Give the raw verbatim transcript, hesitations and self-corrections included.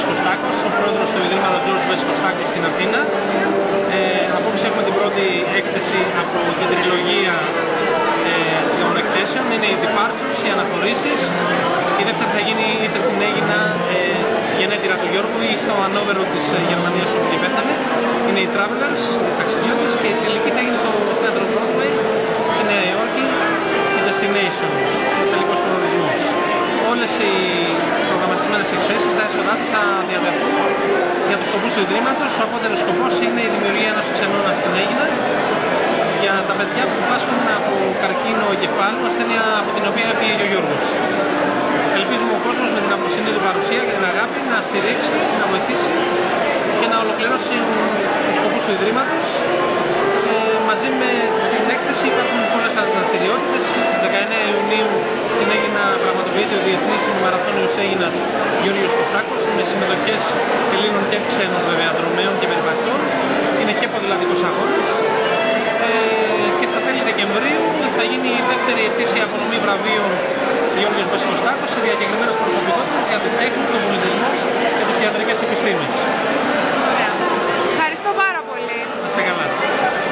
Βασκοστάκος, ο πρόεδρος του Ιδρύματος George Βασκοστάκος στην Αθήνα. Ε, απόψε έχουμε την πρώτη έκθεση από την τριλογία ε, των εκθέσεων, είναι οι Departures, οι αναχωρήσεις. Η δεύτερη θα γίνει είτε στην Αίγινα, ε, γενέτειρα του Γιώργου, ή στο ανώβερο της Γερμανίας όπου και πέθανε. Είναι οι Travelers, οι ταξιδιώτες, και η τελική θα γίνει στο θέατρο Broadway στη Νέα Υόρκη, η Destination, ο τελικός προορισμός. Όλες οι προγραμματισμένες εκθέσεις, τα έσοδά τους θα διαδεθούν για τους σκοπούς του Ιδρύματος. Ο απότερος σκοπός είναι η δημιουργία ενός ξενώνα στην Αίγινα για τα παιδιά που πάσχουν από καρκίνο εγκεφάλου, ασθένεια από την οποία έφυγε ο Γιώργος. Ελπίζουμε ο κόσμος με την απροσύνη του παρουσία και την αγάπη να στηρίξει, να βοηθήσει και να ολοκληρώσει τους σκοπούς του Ιδρύματος. Ε, μαζί με την έκθεση υπάρχουν πολλές άλλες δραστηριότητες. Στις δεκαεννέα Ιουνίου στην Αίγινα πραγματοποιείται ο Διεθνής Μαραθώνιος Αίγινας Γιώργος Κωστάκος, με συμμετοχές Ελλήνων και ξένων βέβαια δρομέων και περιπατητών. Είναι και ποδηλατικός αγώνας. Ε, και στα τέλη Δεκεμβρίου θα γίνει η δεύτερη ετήσια απονομή βραβείων Γιώργος Βασκοστάκος σε διακεκριμένες προσωπικότητες για την τέχνη, τον πολιτισμό και τις ιατρικές επιστήμες.